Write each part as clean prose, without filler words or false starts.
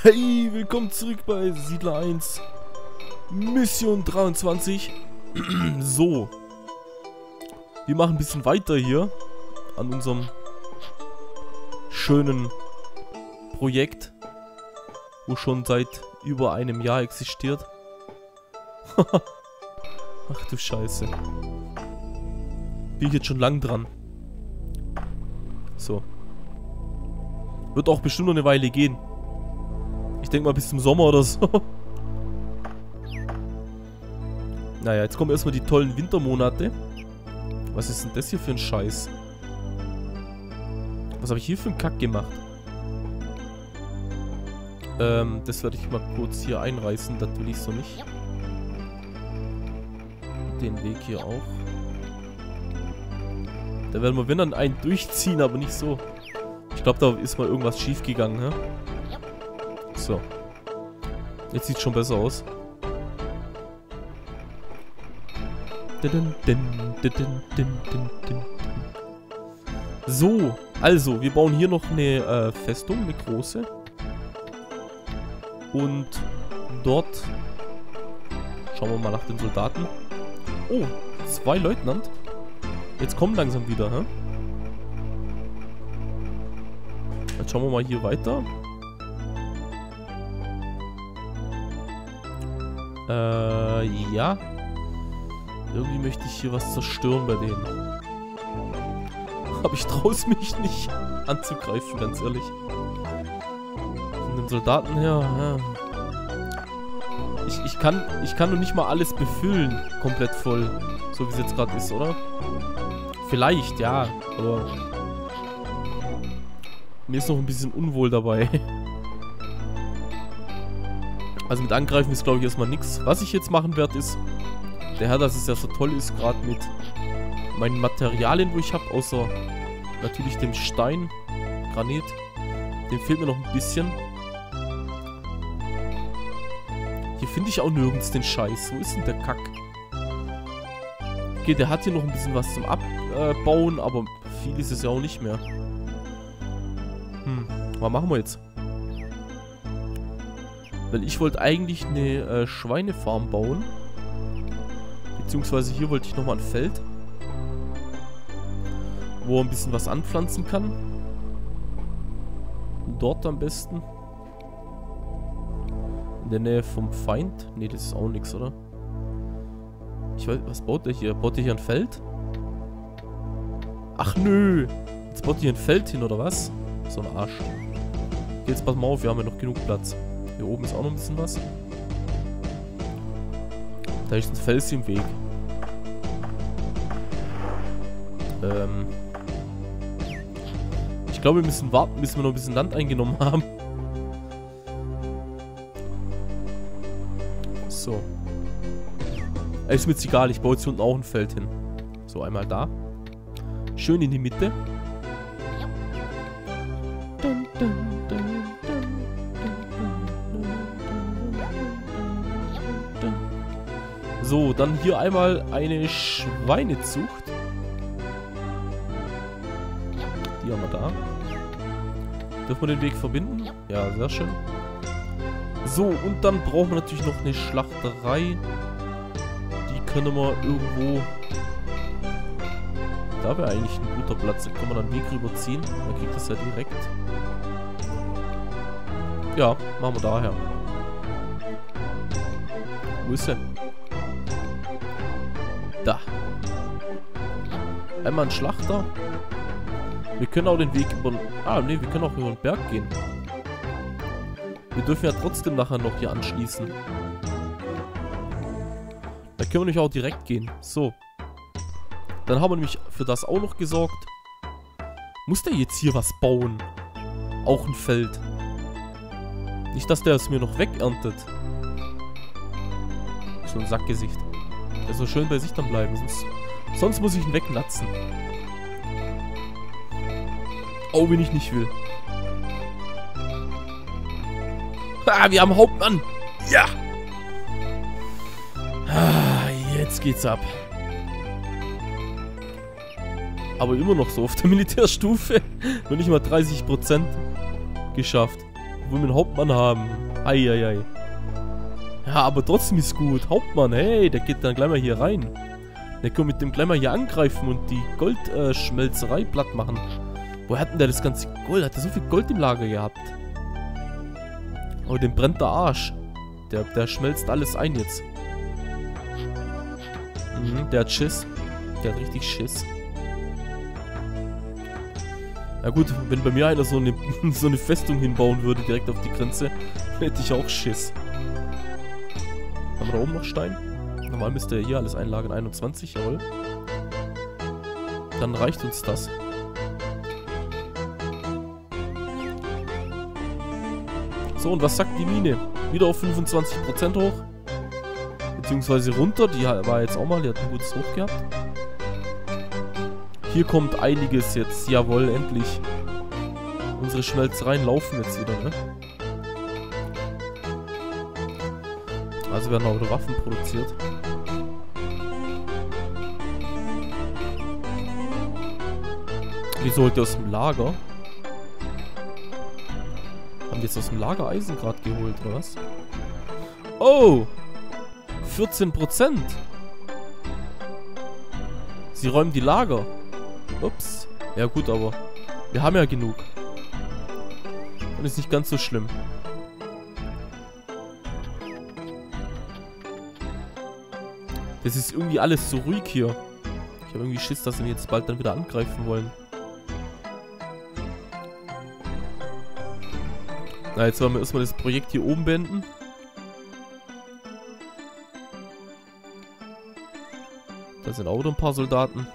Hey, willkommen zurück bei Siedler 1 Mission 23. So, wir machen ein bisschen weiter hier an unserem schönen Projekt, wo schon seit über einem Jahr existiert. Ach du Scheiße. Bin ich jetzt schon lang dran. So. Wird auch bestimmt noch eine Weile gehen. Ich denke mal bis zum Sommer oder so. Naja, jetzt kommen erstmal die tollen Wintermonate. Was ist denn das hier für ein Scheiß? Was habe ich hier für einen Kack gemacht? Das werde ich mal kurz hier einreißen. Das will ich so nicht. Den Weg hier auch. Da werden wir, wenn dann, einen durchziehen, aber nicht so. Ich glaube, da ist mal irgendwas schief gegangen, hä? So. Jetzt sieht es schon besser aus. So, also, wir bauen hier noch eine Festung, eine große. Und dort schauen wir mal nach den Soldaten. Oh, 2 Leutnant. Jetzt kommen langsam wieder, hä? Jetzt schauen wir mal hier weiter. Ja. Irgendwie möchte ich hier was zerstören bei denen. Aber ich traue es mich nicht anzugreifen, ganz ehrlich. Von den Soldaten her, ja. Ich kann nur nicht mal alles befüllen, komplett voll. So wie es jetzt gerade ist, oder? Vielleicht, ja. Aber mir ist noch ein bisschen unwohl dabei. Also mit Angreifen ist, glaube ich, erstmal nichts. Was ich jetzt machen werde, ist, der Herr, dass es ja so toll ist, gerade mit meinen Materialien, wo ich habe, außer natürlich dem Stein, Granit. Dem fehlt mir noch ein bisschen. Hier finde ich auch nirgends den Scheiß. Wo ist denn der Kack? Okay, der hat hier noch ein bisschen was zum Abbauen, aber viel ist es ja auch nicht mehr. Was machen wir jetzt? Weil ich wollte eigentlich eine Schweinefarm bauen. Beziehungsweise hier wollte ich nochmal ein Feld. Wo er ein bisschen was anpflanzen kann. Dort am besten. In der Nähe vom Feind. Ne, das ist auch nichts, oder? Ich weiß, was baut der hier? Baut der hier ein Feld? Ach nö! Jetzt baut der hier ein Feld hin, oder was? So ein Arsch. Jetzt pass mal auf, wir haben ja noch genug Platz. Hier oben ist auch noch ein bisschen was. Da ist ein Fels im Weg. Ich glaube, wir müssen warten, bis wir noch ein bisschen Land eingenommen haben. So. Ist mir jetzt egal, ich baue jetzt hier unten auch ein Feld hin. So, einmal da. Schön in die Mitte. So, dann hier einmal eine Schweinezucht. Die haben wir da. Dürfen wir den Weg verbinden? Ja, sehr schön. So, und dann brauchen wir natürlich noch eine Schlachterei. Die können wir irgendwo... Da wäre eigentlich ein guter Platz. Da können wir dann einen Weg rüberziehen. Dann kriegt das ja direkt. Ja, machen wir daher. Wo ist er? Da. Einmal ein Schlachter. Wir können auch den Weg über... Ah, ne, wir können auch über den Berg gehen. Wir dürfen ja trotzdem nachher noch hier anschließen. Da können wir nämlich auch direkt gehen. So. Dann haben wir nämlich für das auch noch gesorgt. Muss der jetzt hier was bauen? Auch ein Feld. Nicht, dass der es mir noch wegerntet. So ein Sackgesicht. Der soll schön bei sich dann bleiben. Sonst muss ich ihn wegnatzen. Auch wenn ich nicht will. Ah, wir haben Hauptmann. Ja. Ah, jetzt geht's ab. Aber immer noch so auf der Militärstufe. Nur nicht mal 30% geschafft. Wo wir einen Hauptmann haben. Eieiei. Ja, aber trotzdem ist gut. Hauptmann, hey, der geht dann gleich mal hier rein. Der kann mit dem gleich mal hier angreifen und die Goldschmelzerei platt machen. Wo hat denn der das ganze Gold? Hat der so viel Gold im Lager gehabt? Oh, dem brennt der Arsch. Der schmelzt alles ein jetzt. Mhm, der hat Schiss. Der hat richtig Schiss. Ja gut, wenn bei mir einer so eine Festung hinbauen würde, direkt auf die Grenze, hätte ich auch Schiss. Haben wir da oben noch Stein? Normal müsste hier alles einlagern. 21, jawohl. Dann reicht uns das. So, und was sagt die Mine? Wieder auf 25% hoch. Beziehungsweise runter. Die war jetzt auch mal, die hat ein gutes Hoch gehabt. Hier kommt einiges jetzt. Jawohl, endlich. Unsere Schmelzereien laufen jetzt wieder, ne? Also werden auch Waffen produziert. Wieso holt ihr aus dem Lager? Haben die jetzt aus dem Lager Eisen gerade geholt, oder was? Oh! 14%! Sie räumen die Lager. Ups. Ja gut, aber wir haben ja genug. Und ist nicht ganz so schlimm. Das ist irgendwie alles so ruhig hier. Ich habe irgendwie Schiss, dass wir jetzt bald dann wieder angreifen wollen. Na, jetzt wollen wir erstmal das Projekt hier oben beenden. Da sind auch noch ein paar Soldaten.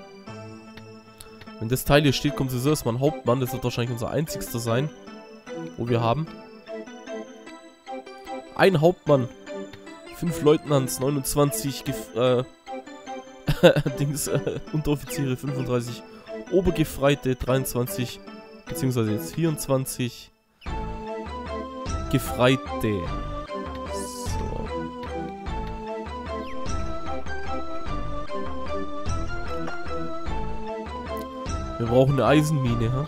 Wenn das Teil hier steht, kommt sowieso erstmal ein Hauptmann. Das wird wahrscheinlich unser einzigster sein, wo wir haben. Ein Hauptmann. 5 Leutnants, 29 Unteroffiziere, 35 Obergefreite, 23, beziehungsweise jetzt 24 Gefreite. So. Wir brauchen eine Eisenmine, ha?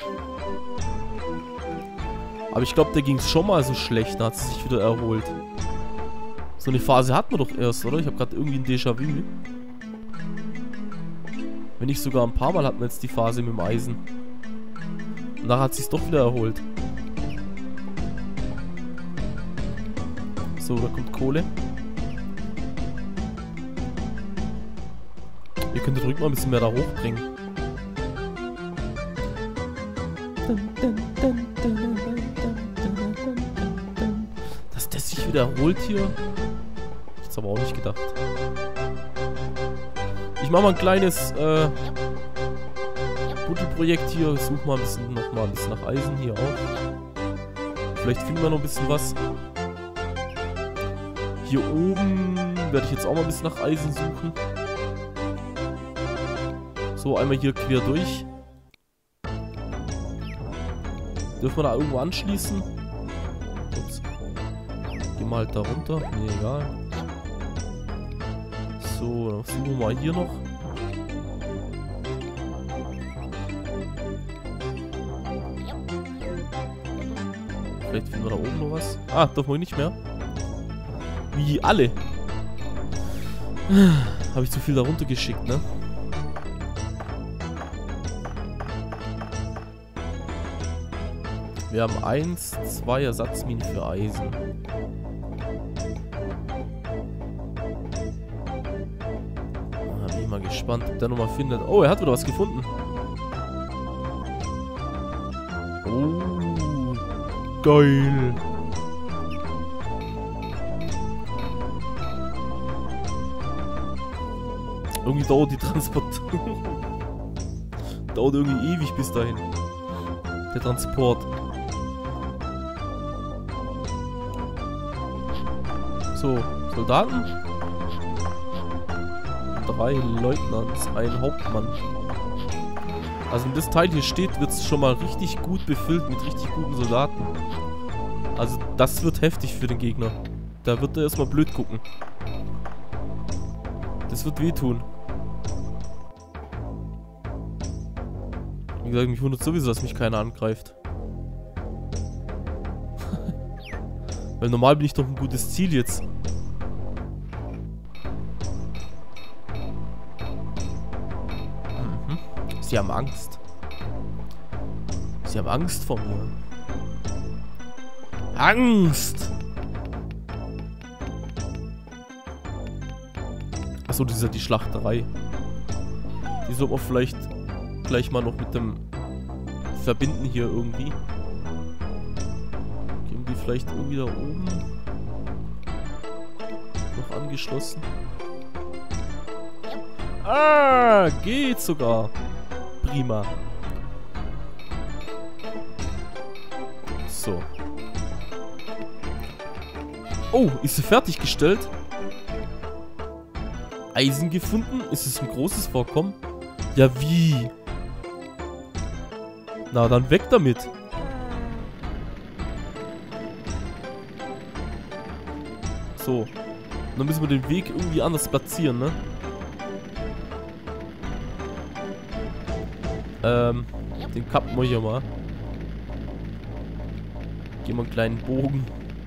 Aber ich glaube, da ging es schon mal so schlecht, da hat es sich wieder erholt. So eine Phase hatten wir doch erst, oder? Ich habe gerade irgendwie ein Déjà-vu. Wenn nicht sogar ein paar Mal hatten wir jetzt die Phase mit dem Eisen. Und nachher hat es sich doch wieder erholt. So, da kommt Kohle. Ihr könntet ruhig mal ein bisschen mehr da hochbringen. Dass das sich wieder erholt hier. Das aber auch nicht gedacht. Ich mache mal ein kleines Buddelprojekt hier. Ich suche mal noch mal ein bisschen nach Eisen hier auch. Vielleicht finden wir noch ein bisschen was. Hier oben werde ich jetzt auch mal ein bisschen nach Eisen suchen. So, einmal hier quer durch. Dürfen wir da irgendwo anschließen? Ups. Gehen wir halt da runter. Nee, egal. So, dann suchen wir mal hier noch. Vielleicht finden wir da oben noch was. Ah, dürfen wir nicht mehr. Wie alle. Habe ich zu viel da runter geschickt, ne? Wir haben 1, 2 Ersatzminen für Eisen. Da bin ich mal gespannt, ob der nochmal findet. Oh, er hat wieder was gefunden. Oh, geil. Irgendwie dauert die Transport. Dauert irgendwie ewig bis dahin. Der Transport. So, Soldaten. 3 Leutnants, ein Hauptmann. Also wenn das Teil hier steht, wird es schon mal richtig gut befüllt mit richtig guten Soldaten. Also das wird heftig für den Gegner. Da wird er erstmal blöd gucken. Das wird wehtun. Wie gesagt, mich wundert sowieso, dass mich keiner angreift. Weil normal bin ich doch ein gutes Ziel jetzt. Sie haben Angst. Sie haben Angst vor mir. Angst! Achso, das ist ja die Schlachterei. Die sollte man vielleicht gleich mal noch mit dem verbinden hier irgendwie. Geben die vielleicht irgendwie da oben noch angeschlossen? Ah, geht sogar. Prima. So. Oh, ist sie fertiggestellt? Eisen gefunden? Ist es ein großes Vorkommen? Ja, wie? Na, dann weg damit. So. Dann müssen wir den Weg irgendwie anders platzieren, ne? Den kappen wir hier mal. Gehen wir einen kleinen Bogen.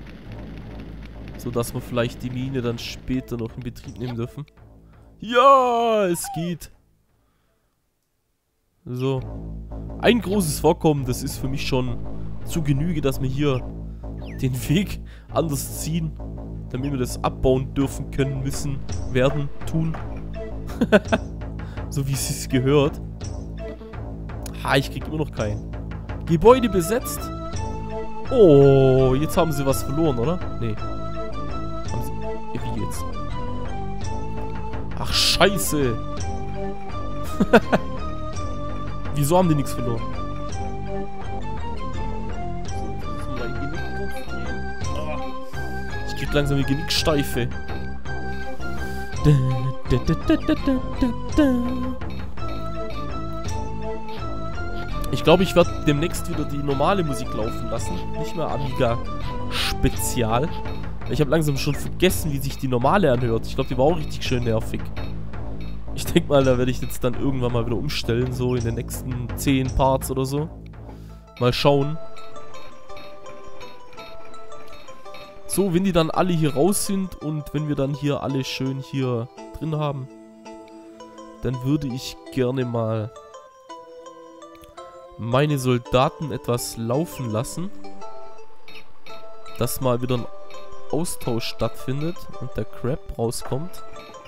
So dass wir vielleicht die Mine dann später noch in Betrieb nehmen dürfen. Ja, es geht. So. Ein großes Vorkommen, das ist für mich schon zu Genüge, dass wir hier den Weg anders ziehen. Damit wir das abbauen dürfen, können, müssen, werden, tun. So wie es sich gehört. Ha, ich krieg immer noch keinen. Gebäude besetzt. Oh, jetzt haben sie was verloren, oder? Nee. Haben sie... Wie jetzt? Ach, scheiße. Wieso haben die nichts verloren? Ich krieg langsam die Genicksteife. Ich glaube, ich werde demnächst wieder die normale Musik laufen lassen. Nicht mehr Amiga Spezial. Ich habe langsam schon vergessen, wie sich die normale anhört. Ich glaube, die war auch richtig schön nervig. Ich denke mal, da werde ich jetzt dann irgendwann mal wieder umstellen. So in den nächsten 10 Parts oder so. Mal schauen. So, wenn die dann alle hier raus sind und wenn wir dann hier alle schön hier drin haben, dann würde ich gerne mal meine Soldaten etwas laufen lassen, dass mal wieder ein Austausch stattfindet und der Crab rauskommt.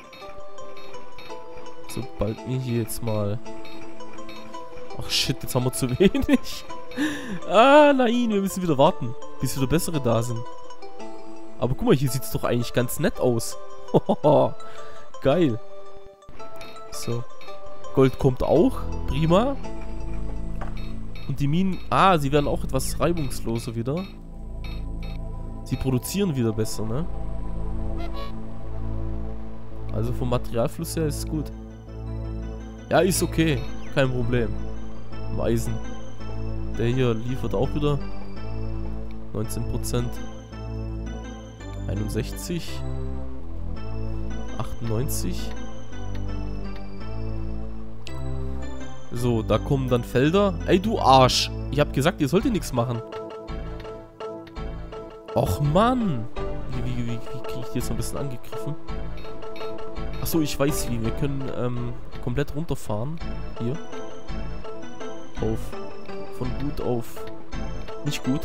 Sobald wir hier jetzt mal... Ach shit, jetzt haben wir zu wenig. Ah nein, wir müssen wieder warten, bis wieder bessere da sind. Aber guck mal, hier sieht es doch eigentlich ganz nett aus. Geil. So. Gold kommt auch. Prima. Und die Minen... Ah, sie werden auch etwas reibungsloser wieder. Sie produzieren wieder besser, ne? Also vom Materialfluss her ist es gut. Ja, ist okay. Kein Problem. Im Eisen. Der hier liefert auch wieder 19%. 61. 98. So, da kommen dann Felder. Ey, du Arsch. Ich hab gesagt, ihr solltet nichts machen. Och, Mann. Wie kriege ich die jetzt noch ein bisschen angegriffen? Achso, ich weiß wie. Wir können komplett runterfahren. Hier. Von gut auf nicht gut.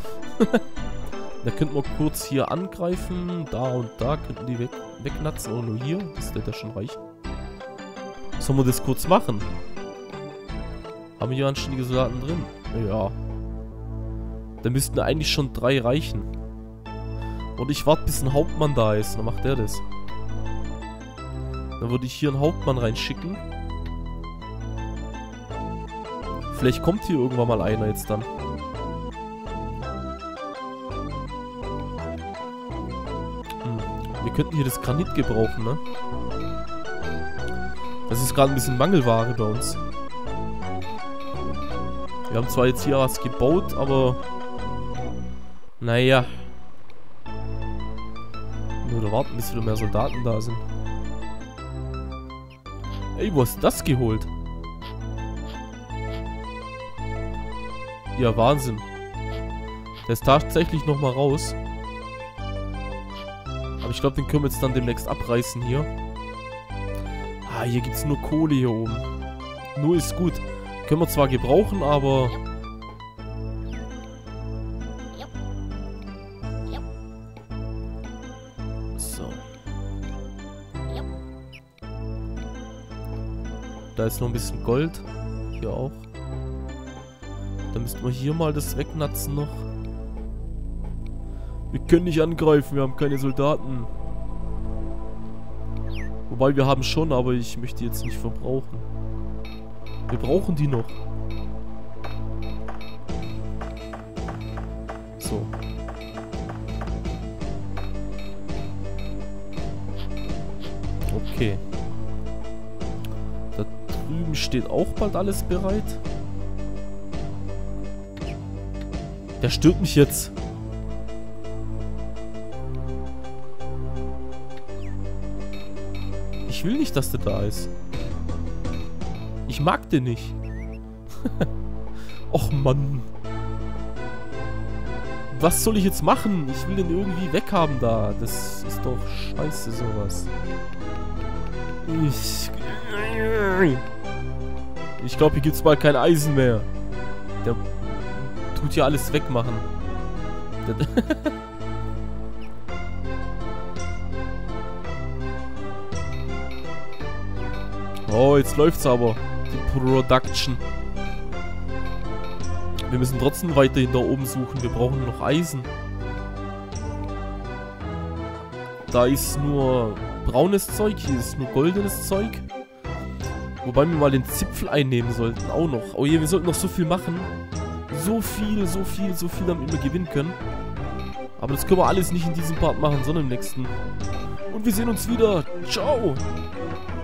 Da könnten wir kurz hier angreifen. Da und da könnten die wegnatzen. Oder nur hier. Das wird ja schon reichen. Sollen wir das kurz machen? Haben wir hier anständige Soldaten drin? Ja. Da müssten eigentlich schon 3 reichen. Und ich warte, bis ein Hauptmann da ist. Dann macht der das. Dann würde ich hier einen Hauptmann reinschicken. Vielleicht kommt hier irgendwann mal einer jetzt dann. Wir könnten hier das Granit gebrauchen, ne? Das ist gerade ein bisschen Mangelware bei uns. Wir haben zwar jetzt hier was gebaut, aber... Naja. Nur da warten, bis wieder mehr Soldaten da sind. Ey, wo hast du das geholt? Ja, Wahnsinn. Der ist tatsächlich nochmal raus. Aber ich glaube, den können wir jetzt dann demnächst abreißen hier. Ah, hier gibt es nur Kohle hier oben. Nur ist gut. Können wir zwar gebrauchen, aber... So. Da ist noch ein bisschen Gold. Hier auch. Dann müssten wir hier mal das wegnatzen noch. Wir können nicht angreifen, wir haben keine Soldaten. Wobei wir haben schon, aber ich möchte jetzt nicht verbrauchen. Wir brauchen die noch. So. Okay. Da drüben steht auch bald alles bereit. Der stört mich jetzt. Ich will nicht, dass der da ist. Ich mag den nicht. Och Mann. Was soll ich jetzt machen? Ich will den irgendwie weghaben da. Das ist doch scheiße sowas. Ich glaube, hier gibt es bald kein Eisen mehr. Der tut hier alles wegmachen. Oh, jetzt läuft's aber. Die Production. Wir müssen trotzdem weiterhin da oben suchen. Wir brauchen noch Eisen. Da ist nur braunes Zeug. Hier ist nur goldenes Zeug. Wobei wir mal den Zipfel einnehmen sollten. Auch noch. Oh je, wir sollten noch so viel machen. So viel, damit wir gewinnen können. Aber das können wir alles nicht in diesem Part machen, sondern im nächsten. Und wir sehen uns wieder. Ciao.